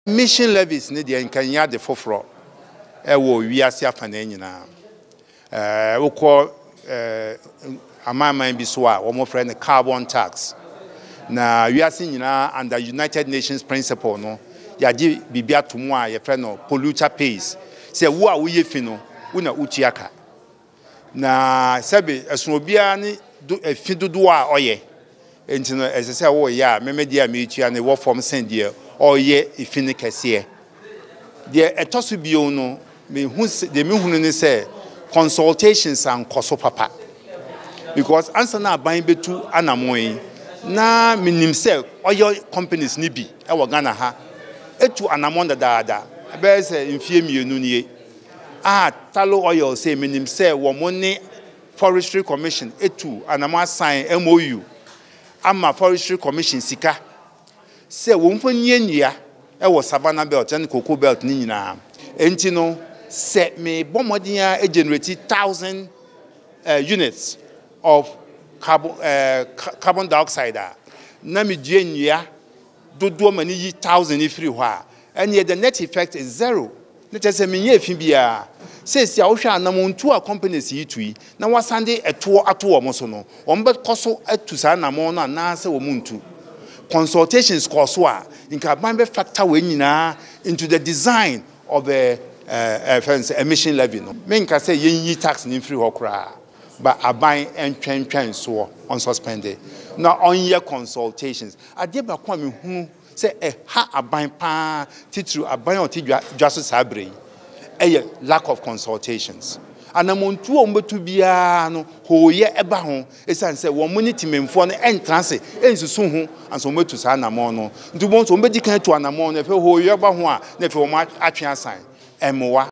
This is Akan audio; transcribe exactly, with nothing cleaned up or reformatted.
Mission levies ne de nkanya de foforo e wo wiase afana nyina eh wo ko eh amaman bi so a wo mo frɛ ne carbon tax na wiase nyina under United Nations principle no ya di bibia tomu a ye frɛ no polluter pays se wo a wo ye fi no wo na uchi aka na sebe esun obia ne fi dodo a oye enti no esese wo ya memedi a me tua ne wo form send there oye ifini kese de etoso bio no me hu de me hunu ne say consultations and koso papa because answer na ban betu anamoi na minim say oil companies ni bi e wo Ghana ha etu anamon da da be say mfie mienu nie ah talo oil say minim say wo money forestry commission etu anamon sign M O U ama forestry commission sika se wo mfa nyanyua e wo savannah belt and cocoa belt ni nyina enti no se me bomodin a generate one thousand uh, units of carbon uh, carbon dioxide na me duanyua dodo mani yi one thousand ifri ho a and the net effect is zero let us say me ye fi bia se se a wo hwa anam ntu a companies yi tui na wasande eto ato wo mo so no wo mbe koso atu sa anam no na se wo muntu consultations coursewa in can factor we nyina into the design of a uh, uh, emission levy no me nka say yen tax ni free hokra but aban entwen twen so on suspended now on year consultations ade ba kwa me hu say eh ha aban pa titru aban o ti dwa so sabre eh lack of consultations anamontu o mbetu bia no hoye eba ho esan se wo moniti memfo no entrance ensusu ho anso mbetu sa anamon no ntu bon so mbedi kan tu anamon no fe hoye eba ho a na fe wo ma atwe asan emowa